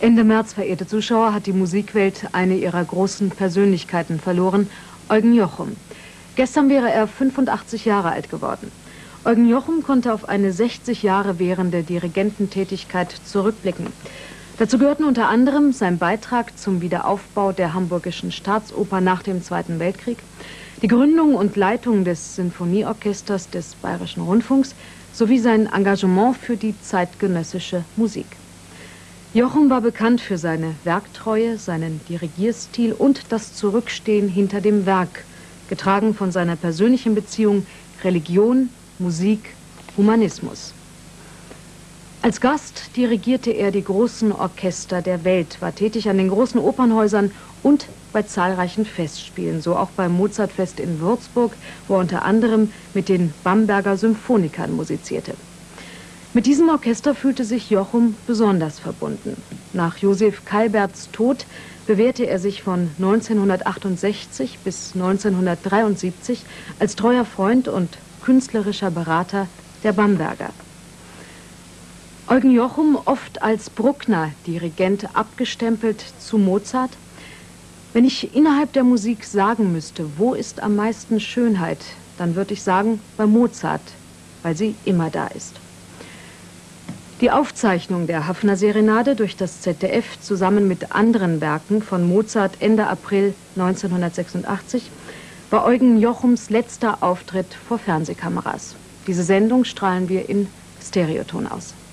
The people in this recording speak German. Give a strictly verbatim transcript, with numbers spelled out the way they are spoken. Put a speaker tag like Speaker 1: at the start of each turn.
Speaker 1: Ende März, verehrte Zuschauer, hat die Musikwelt eine ihrer großen Persönlichkeiten verloren, Eugen Jochum. Gestern wäre er fünfundachtzig Jahre alt geworden. Eugen Jochum konnte auf eine sechzig Jahre währende Dirigententätigkeit zurückblicken. Dazu gehörten unter anderem sein Beitrag zum Wiederaufbau der Hamburgischen Staatsoper nach dem Zweiten Weltkrieg, die Gründung und Leitung des Sinfonieorchesters des Bayerischen Rundfunks sowie sein Engagement für die zeitgenössische Musik. Jochum war bekannt für seine Werktreue, seinen Dirigierstil und das Zurückstehen hinter dem Werk, getragen von seiner persönlichen Beziehung Religion, Musik, Humanismus. Als Gast dirigierte er die großen Orchester der Welt, war tätig an den großen Opernhäusern und bei zahlreichen Festspielen, so auch beim Mozartfest in Würzburg, wo er unter anderem mit den Bamberger Symphonikern musizierte. Mit diesem Orchester fühlte sich Jochum besonders verbunden. Nach Josef Calberts Tod bewährte er sich von neunzehnhundertachtundsechzig bis neunzehnhundertdreiundsiebzig als treuer Freund und künstlerischer Berater der Bamberger. Eugen Jochum, oft als Bruckner-Dirigent abgestempelt zu Mozart. Wenn ich innerhalb der Musik sagen müsste, wo ist am meisten Schönheit, dann würde ich sagen, bei Mozart, weil sie immer da ist. Die Aufzeichnung der Haffner Serenade durch das Z D F zusammen mit anderen Werken von Mozart Ende April neunzehnhundertsechsundachtzig war Eugen Jochums letzter Auftritt vor Fernsehkameras. Diese Sendung strahlen wir in Stereoton aus.